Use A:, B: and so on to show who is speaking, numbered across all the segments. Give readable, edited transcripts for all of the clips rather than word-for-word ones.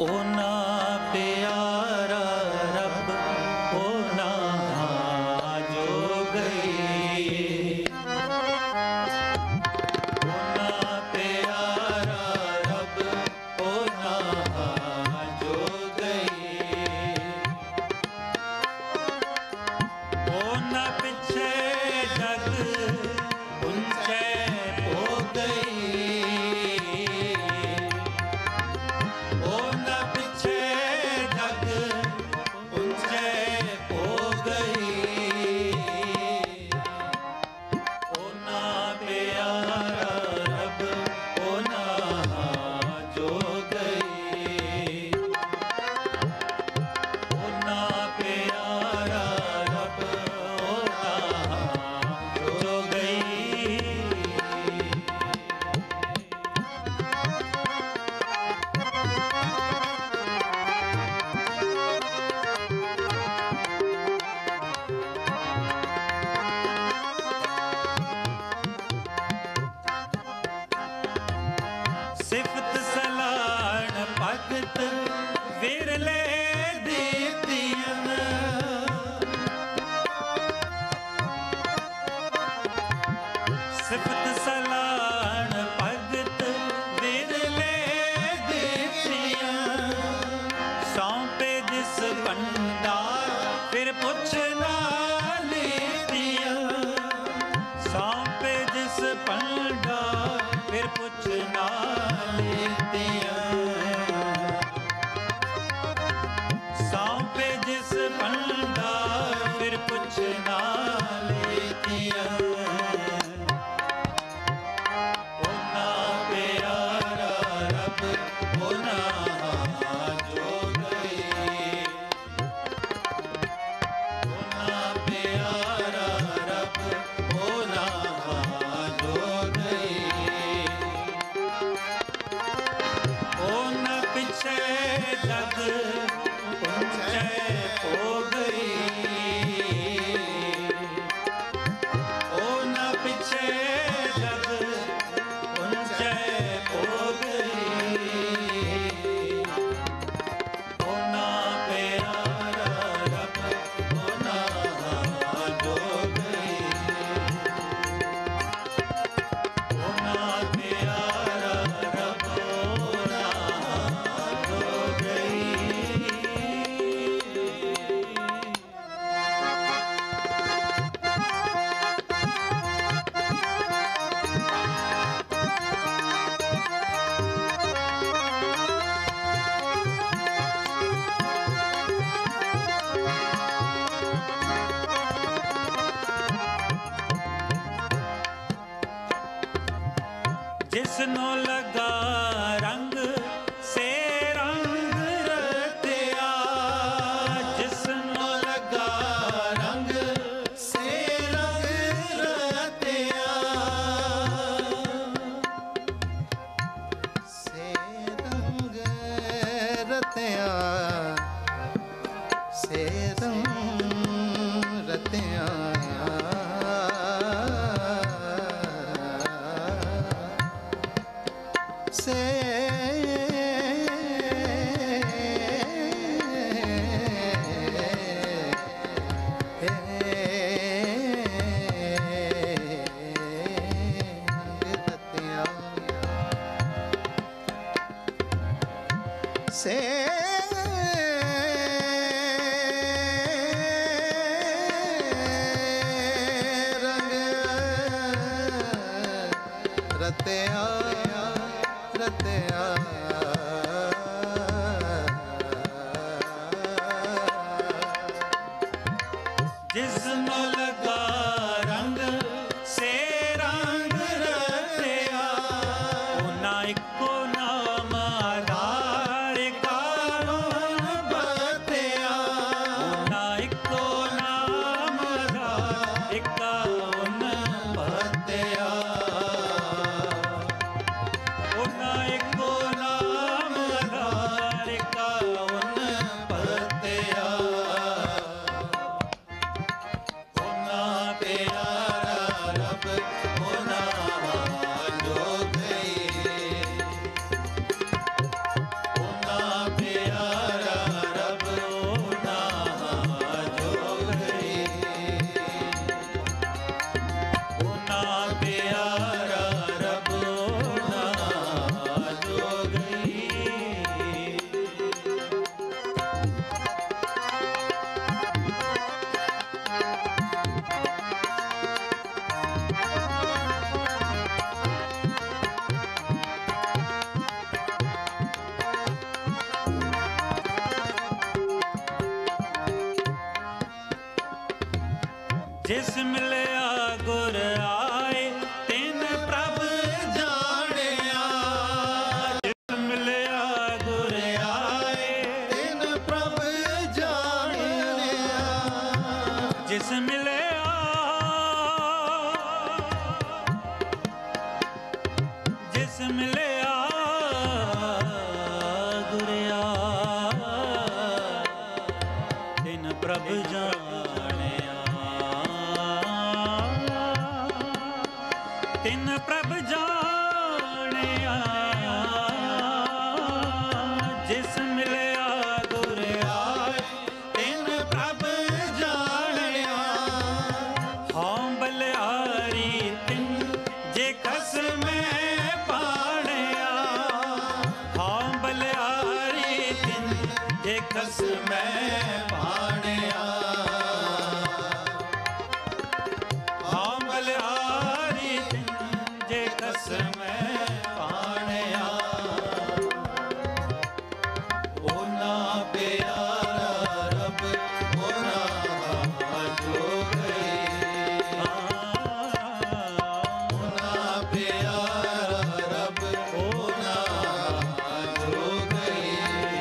A: ओना प्यारा रब ओना जो गई, ओना प्यारा रब ओना जो गई, ओना पिछे जग उनसे हो गई, ओना पिछे जग उनसे हो गई, ओना प्यारा रब ओना जो गई, ओना प्यारा रब ओना जो गई। सिफत सलाण भगत विरले दीतियन, सिफत सलाण भगत विरले दीतियन, सौंपे जिस भंडार फिर पुछना लीतियन, सौंपे जिस भंडार फिर पुछना लीतियन, सौंपे जिस भंडार फिर पुछना लीतियन, ओना प्यारा रब ओना जो गई, ओना प्यारा रब ओना जो गई, ओना पिछे जग उनसे हो गई, ओना पिछे जग उनसे हो गई, ओना प्यारा रब ओना जो गई, ओना प्यारा रब ओना जो गई। जिसनो लगा रंग से रंग रतिया, जिसनो लगा रंग से रंग रतिया,
B: से रंग रतिया, से रंग रतिया, से से रंग रतिया रतिया,
A: जिसनो लगा रंग से रंग रतिया, ओना इको नाम आधार कानून बतिया, ओना इको नाम आधार कानून बतिया, ओना इको नाम ਜਿਸ ਮਿਲਿਆ ਗੁਰ ਆਏ ਤਿਨ ਪ੍ਰਭ ਜਾਣਿਆ। ਜਿਸ ਮਿਲਿਆ ਗੁਰ ਆਏ
B: ਤਿਨ ਪ੍ਰਭ ਜਾਣਿਆ।
A: ਜਿਸ ਮਿਲਿਆ ਜਿਸ ਮਿਲਿਆ ਗੁਰ ਆਏ ਤਿਨ ਪ੍ਰਭ ਜਾਣਿਆ। ਤਿਨ ਪ੍ਰਭ ਜਾਣਿਆ। ਜਿਸ ਮਿਲਿਆ ਗੁਰ ਆਏ ਤਿਨ ਪ੍ਰਭ ਜਾਣਿਆ। ਹਉ ਬਲਿਹਾਰੀ ਤਿਨ ਜੇ ਖਸਮੈ ਪਾਣਿਆ। ਹਉ ਬਲਿਹਾਰੀ ਤਿਨ ਜੇ ਖਸਮੈ ਪਾਣਿਆ। ਹਉ ਬਲਿਹਾਰੀ ਤਿਨ ਜੇ ਖਸਮੈ ਪਾਣਿਆ।
B: ਓਨਾ ਪਿਆਰਾ ਰੱਬ ਓਨਾ ਜੋਗਈ। ਓਨਾ ਪਿਆਰਾ ਰੱਬ ਓਨਾ ਜੋਗਈ।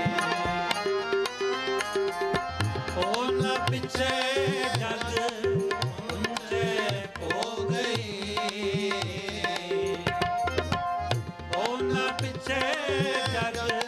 A: ਓਨਾ ਪਿਛੇ ਜਗ ਉੱਚੇ
B: ਹੋ ਗਈ।
A: ਓਨਾ ਪਿਛੇ ਜਗ